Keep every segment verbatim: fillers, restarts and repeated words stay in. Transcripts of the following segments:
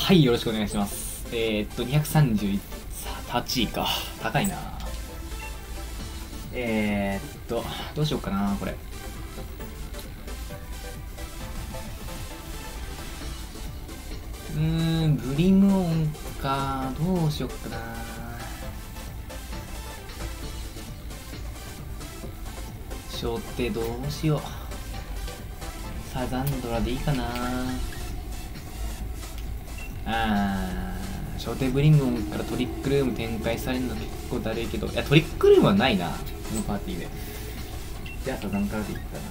はい、よろしくお願いします。えー、っと、にひゃくさんじゅうはちいか。高いな。えー、っと、どうしようかな、これ。うーん、ブリムオンか。どうしよっかな。初手どうしよう。サザンドラでいいかな。あー、初手ブリムオンからトリックルーム展開されるの結構だるいけど、いや、トリックルームはないな、このパーティーで。じゃあサザンからでいったな。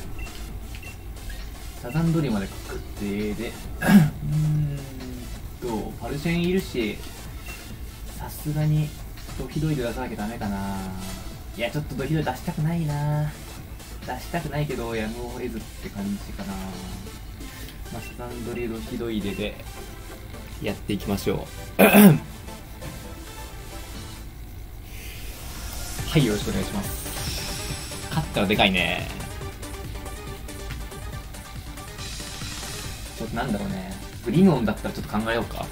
サザンドリまで確定で、うーんと、パルシェンいるし、さすがにドヒドイで出さなきゃダメかな。いや、ちょっとドヒドイ出したくないな。出したくないけど、やむを得ずって感じかな。まあ、サザンドリドヒドイでで、やっていきましょう。はい、よろしくお願いします。勝ったらでかいね。ちょっとなんだろうね。ブリムオンだったらちょっと考えようか。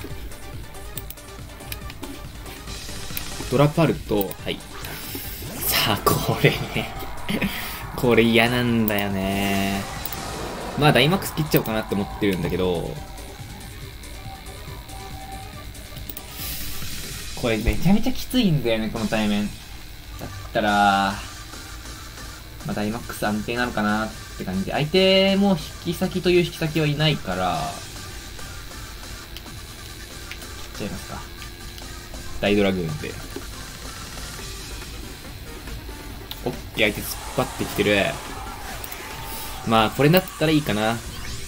ドラパルと、はい。さあ、これね。これ嫌なんだよね。まあ、ダイマックス切っちゃおうかなって思ってるんだけど、これめちゃめちゃきついんだよね、この対面。だったら、まあ、ダイマックス安定なのかなって感じで、相手も引き先という引き先はいないから、切っちゃいますか。大ドラグーンで。オッケー、相手突っ張ってきてる。まあ、これだったらいいかな。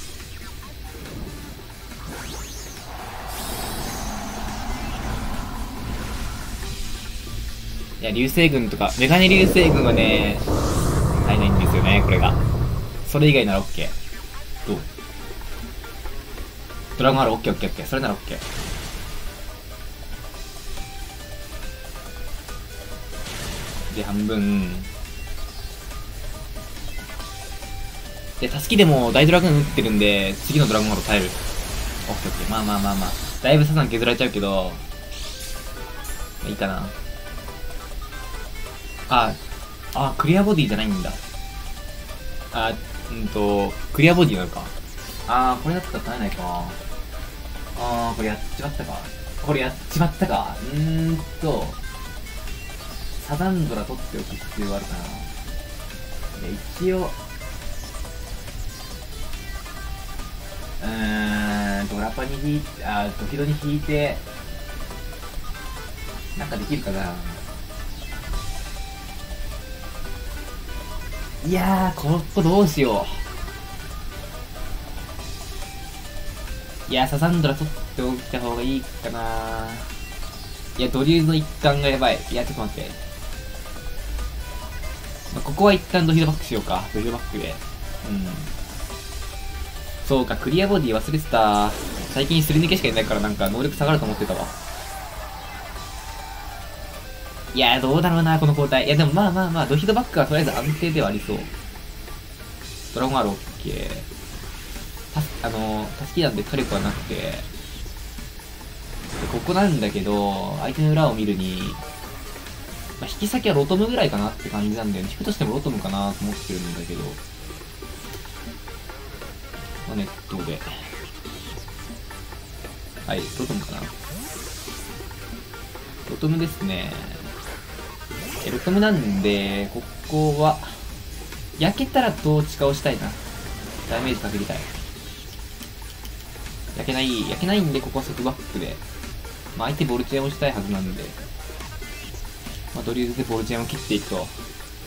いや、流星群とか、メガネ流星群はね、入らないんですよね、これが。それ以外なら OK。どう？ドラゴンある ?OK、OK、OK。それなら OK。で、半分。で、タスキでも大ドラゴン打ってるんで、次のドラゴンアロー耐える。OK、OK。まあまあまあまあ。だいぶサザン削られちゃうけど、いいかな。あ、あ、クリアボディじゃないんだ。あ、うんと、クリアボディなのか。あー、これだったら耐えないか。あー、これやっちまったか。これやっちまったか。うーんと、サザンドラ取っておく必要があるかな。で、一応、うーん、ドラパに引いて、あー、ドキドに引いて、なんかできるかな。いやー、ここどうしよう。いやー、サザンドラ取っておいた方がいいかな。いや、ドリューズの一環がやばい。いや、ちょっと待って。まあ、ここは一旦ドヒドバックしようか。ドヒドバックで。うん。そうか、クリアボディ忘れてた。最近すり抜けしかいないからなんか能力下がると思ってたわ。いやー、どうだろうな、この交代。いや、でもまあまあまあ、ドヒドバックはとりあえず安定ではありそう。ドラゴンアロー OK。たす、あのー、タスキなんで火力はなくて。で、ここなんだけど、相手の裏を見るに、まあ、引き先はロトムぐらいかなって感じなんだよね。引くとしてもロトムかなと思ってるんだけど。まあ、ネットで。はい、ロトムかな。ロトムですね。え、ロトムなんで、ここは、焼けたらトーチ化をしたいな。ダメージかけりたい。焼けない、焼けないんで、ここは即バックで。まあ、相手ボルチェンをしたいはずなんで。まあ、ドリューズでボルチェンを切っていくと。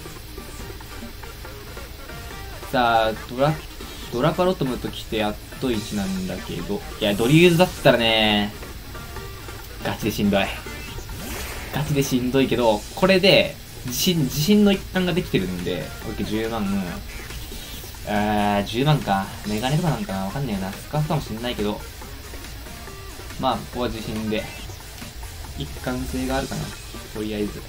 さあ、ドラ、ドラパロトムと来てやっといちなんだけど。いや、ドリューズだったらね、ガチでしんどい。ガチでしんどいけど、これで、自信、自信の一環ができてるんで、オッケー、じゅうまん。あー、じゅうまんか。メガネとかなんかなわかんねえな。スカーフかもしんないけど。まあ、ここは自信で。一貫性があるかな。とりあえず。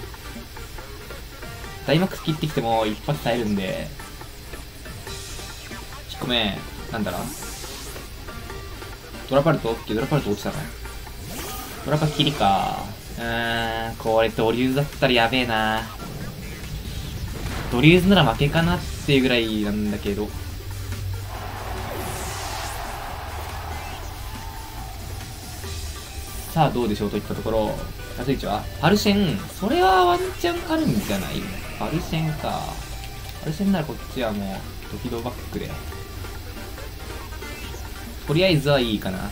ダイマックス切ってきても一発耐えるんで。引っ込め、なんだろう。 ドラパルト ?OK、ドラパルト落ちたの。ドラパキリか。うーん、これドリューズだったらやべえな。ドリューズなら負けかなっていうぐらいなんだけど。さあどうでしょうといったところ。ラスイチはパルシェン。それはワンチャンあるんじゃない？パルシェンか。パルシェンならこっちはもう、ドキドバックで。とりあえずはいいかな。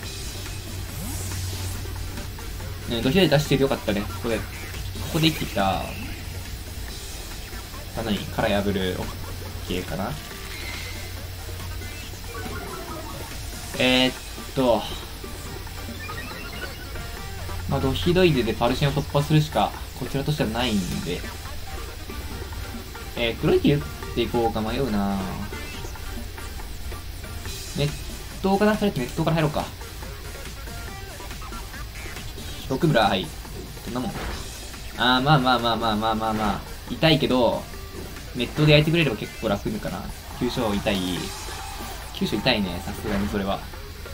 ね、ドキドで出しててよかったね。ここで。ここで生きてきた。さ、何？殻破る。オッケーかな。えー、っと。まあ、ドヒドイデでパルシェンを突破するしか、こちらとしてはないんで。えー、黒い切り打っていこうか迷うな。熱湯かな？それって熱湯から入ろうか。ロクブラ、はい。どんなもん。あー、まあまあまあまあまあまあまあ。痛いけど、熱湯で焼いてくれれば結構楽かな。急所痛い。急所痛いね、さすがにそれは。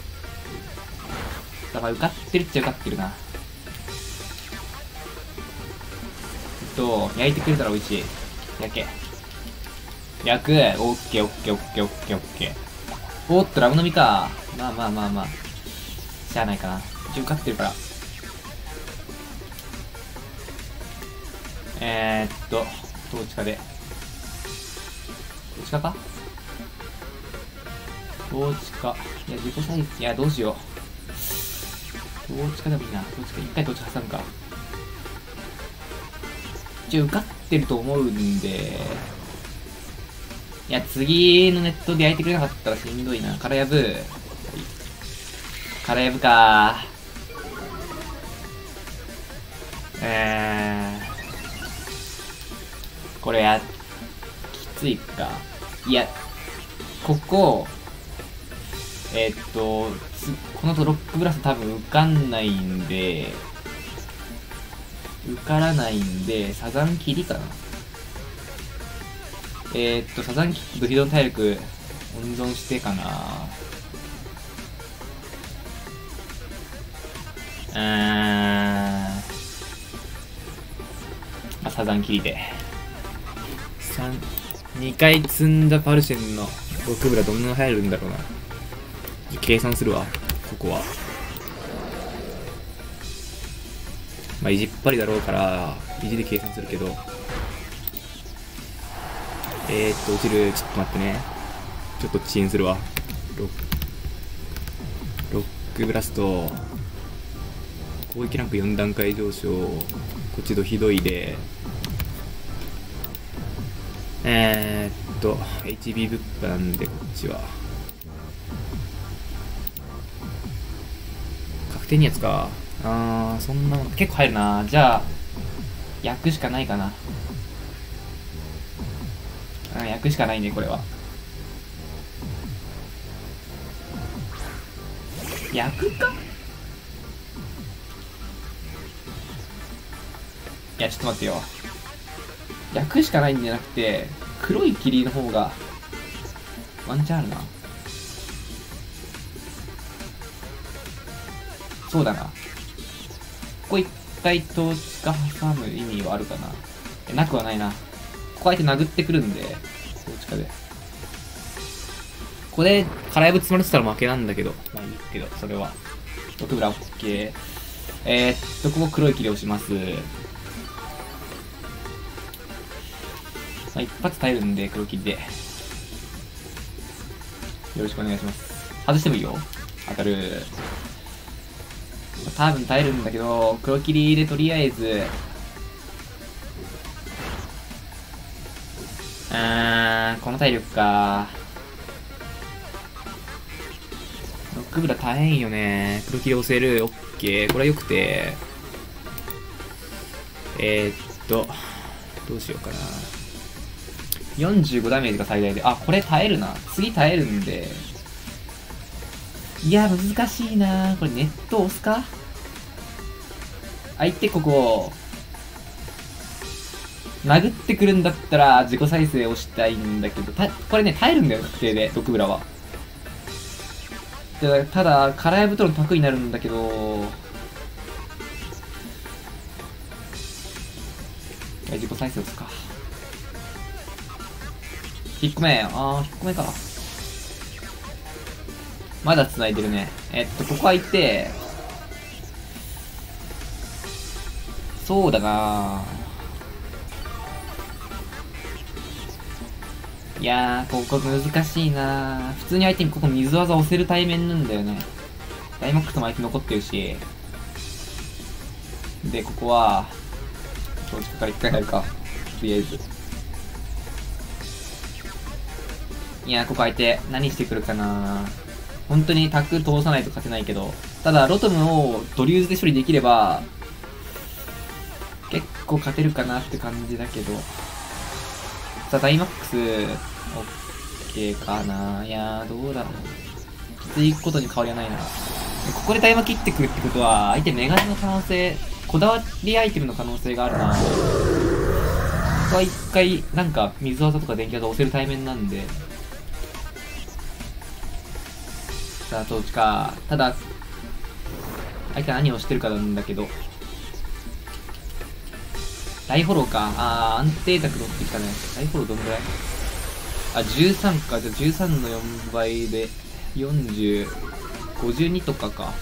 だから受かってるっちゃ受かってるな。えっと、焼いてくれたら美味しい。焼け。焼く。オッケーオッケーオッケーオッケーオッケー。おーっと、ラム飲みか。まあまあまあまあ。しゃあないかな。一応受かってるから。えーっと、統治下で。統治下か統治下。いや、自己サイズ。いや、どうしよう。統治下でもいいな。統治下、一回統治挟むか。一応受かってると思うんで。いや、次のネットで焼いてくれなかったらしんどいな。殻破ぶ。殻破ぶかー。えー。これや、きついか。いや、ここ、えー、っと、この後ロックブラス多分受かんないんで、受からないんで、サザン切りかな。えー、っと、サザンキックとヒドン体力温存してかな。うーん。まあ、サザン切りで。さん、にかい積んだパルシェンのロクブラどんなの入るんだろうな。計算するわ、ここは。まあ、意地っ張りだろうから、意地で計算するけど。えーっと、落ちる。ちょっと待ってね。ちょっと遅延するわ。ロック、ロックブラスト。攻撃ランクよん段階上昇。こっちとひどいで。えーっと、エイチビー 物販なんで、こっちは。確定にやつか。あー、そんな、結構入るな。じゃあ、焼くしかないかな。うん、焼くしかないね、これは。焼くか？いや、ちょっと待ってよ。焼くしかないんじゃなくて、黒い霧の方が、ワンチャンあるな。そうだな。ここ一回統治下挟む意味はあるかな。なくはないな。ここ相手殴ってくるんで、統治下で。ここで、空やぶ積まれてたら負けなんだけど。まあいいけど、それは。ロクブラオッケー。えー、っと、ここ黒い霧をします。まあ一発耐えるんで、黒霧で。よろしくお願いします。外してもいいよ。当たる。多分耐えるんだけど、黒霧でとりあえず、うーん、この体力か。ロックブラ大変よね。黒霧押せる。オッケー。これは良くて。えー、っと、どうしようかな。よんじゅうごダメージが最大で。あ、これ耐えるな。次耐えるんで。いや、難しいな。これネット押すか？相手ここ、殴ってくるんだったら自己再生をしたいんだけど、たこれね、耐えるんだよ、確定で、ロクブラは。 でただ、空やぶとの得になるんだけど、自己再生打つか。いっこめ。あー、いっこめか。まだ繋いでるね。えっと、ここ空いて、そうだなぁ。いやー、ここ難しいなぁ。普通に相手にここ水技押せる対面なんだよね。ダイマックスも相手残ってるし。で、ここは、正直から一回入るか。とりあえず。いやー、ここ相手、何してくるかな。本当にタック通さないと勝てないけど、ただ、ロトムをドリューズで処理できれば、結構勝てるかなって感じだけど。さあ、ダイマックス、オッケーかな。いやー、どうだろう。きついことに変わりはないな。ここでダイマ切ってくるってことは、相手メガネの可能性、こだわりアイテムの可能性があるな。ここは一回、なんか、水技とか電気技押せる対面なんで。さあ、トーチか。ただ、相手は何をしてるかなんだけど。大フォローか。あー、安定卓乗ってきたね。大フォローどんぐらい？あ、じゅうさんか。じゃあじゅうさんのよんばいで、よんじゅう、ごじゅうにとかか。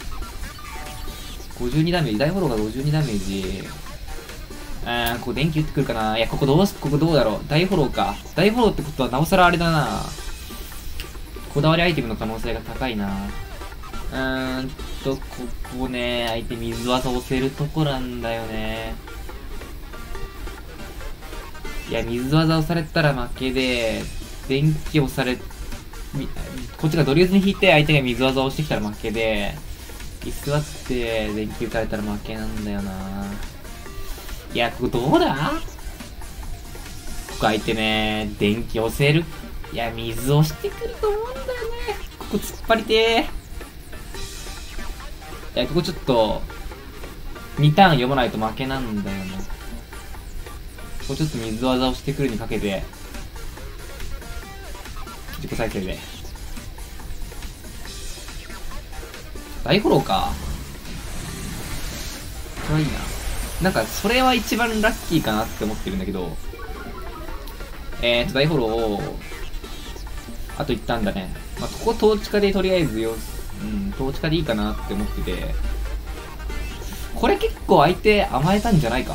ごじゅうにダメージ。大フォローがごじゅうにダメージ。あー、ここ電気打ってくるかな。いや、ここどうす、ここどうだろう。大フォローか。大フォローってことはなおさらあれだな。こだわりアイテムの可能性が高いな。うーんと、ここね、相手水技押せるとこなんだよね。いや、水技押されたら負けで、電気押され、こっちがドリューズに引いて相手が水技を押してきたら負けで、居座って電気打たれたら負けなんだよな。いや、ここどうだ？ここ相手ね、電気押せる？いや、水押してくると思うんだよね。ここ突っ張りてー。いや、ここちょっと、にターン読まないと負けなんだよな。ここちょっと水技をしてくるにかけて、自己再生で。大フォローか。それはいいな。なんか、それは一番ラッキーかなって思ってるんだけど、えーと、大フォローを、あと一旦だね。まあ、ここ統治下でとりあえずよ、うん、統治下でいいかなって思ってて、これ結構相手甘えたんじゃないか？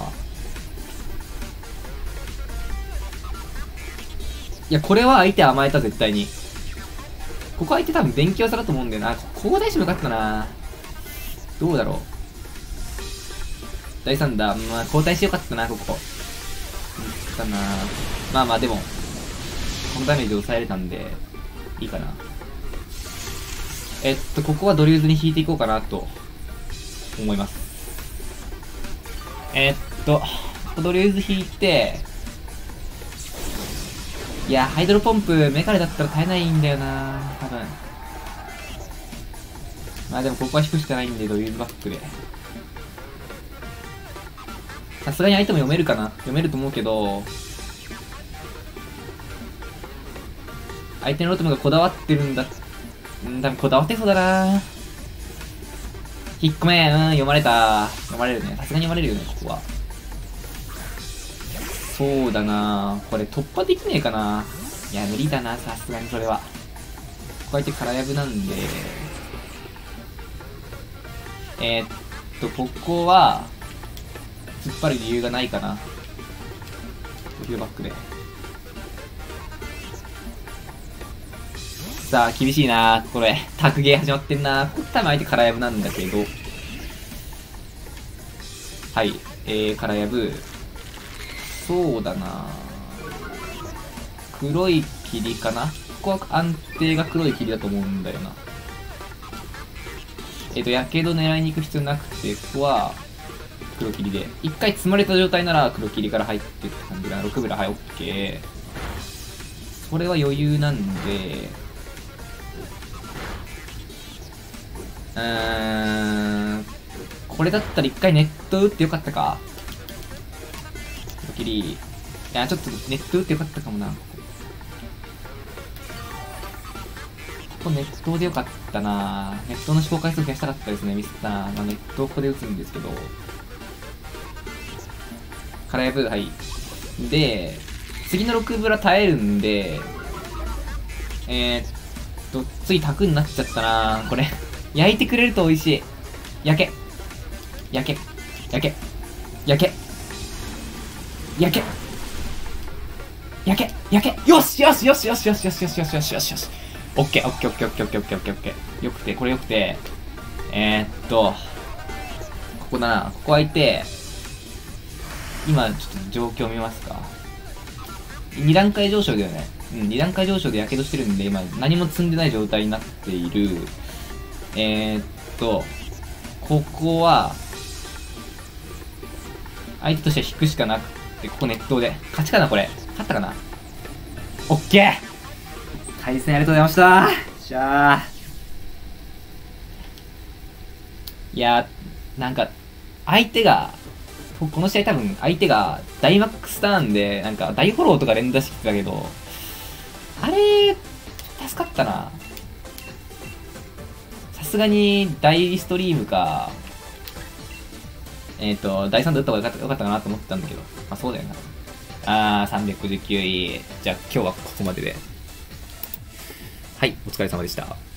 いや、これは相手甘えた、絶対に。ここ相手多分電気技だと思うんだよな。ここ大丈夫かったな。どうだろう。だいさんだ。まあ、交代してよかったな、ここ。うん、かな。まあまあ、でも、このダメージ抑えれたんで、いいかな。えっと、ここはドリューズに引いていこうかな、と、思います。えっと、ドリューズ引いて、いや、ハイドロポンプ、メカレだったら耐えないんだよな、多分。まあでもここは引くしかないんで、ドリューズバックで。さすがに相手も読めるかな？読めると思うけど、相手のロトムがこだわってるんだ。うん、多分こだわってそうだな。引っ込め、うん、読まれた。読まれるね。さすがに読まれるよね、ここは。そうだな。これ突破できねえかな。いや、無理だな、さすがにそれは。ここ相手空やぶなんで。えー、っと、ここは、突っ張る理由がないかな。ドリューバックで。さあ、厳しいなこれ。タクゲー始まってんなここ多分相手空やぶなんだけど。はい。えー、空やぶ。そうだな黒い霧かな。ここは安定が黒い霧だと思うんだよな。えっと、やけど狙いに行く必要なくて、ここは、黒霧で。一回積まれた状態なら黒霧から入ってって感じだな。ろくブラ、はい、オッケー。それは余裕なんで、うーん、これだったら一回ネット打ってよかったか。黒霧。いや、ちょっとネット打ってよかったかもな。 こネットでよかったな。ネットの思考回数増やしたかったですね。ミスったな。まあ、ネットをここで打つんですけど。カラヤブ、はい。で、次のろくブラ耐えるんで、えー、っと、次タクになっちゃったな。これ、焼いてくれると美味しい。焼け。焼け。焼け。焼け。焼け。焼け。焼け。よしよしよしよしよしよしよしよしよしよしよし。オッケーオッケーオッケーオッケーオッケーオッケーオッケーオッケー。よくて、これよくて、えー、っと、ここだな。ここ空いて、今、ちょっと状況見ますか。に段階上昇だよね。うん、に段階上昇で火傷してるんで、今、何も積んでない状態になっている。えー、っと、ここは、相手としては引くしかなくて、ここ熱湯で。勝ちかなこれ。勝ったかな。オッケー対戦ありがとうございましたしゃあ。いやー、なんか、相手が、この試合多分相手がダイマックスターンで、なんか大フォローとか連打してきてたけど、あれ、助かったな。さすがに大ストリームか、えっ、ー、と、だいさんで打った方がよかったよかったかなと思ったんだけど、まあそうだよな。あー、さんびゃくごじゅうきゅうい。じゃあ今日はここまでで。はい、お疲れ様でした。